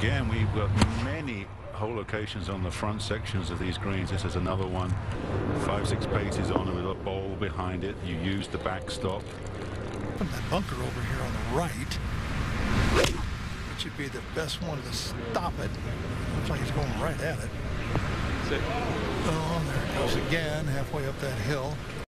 Again, we've got many hole locations on the front sections of these greens. This is another one, 5-6 paces on with a bowl behind it. You use the backstop. That bunker over here on the right, it should be the best one to stop it. Looks like he's going right at it. Oh, there it goes again, halfway up that hill.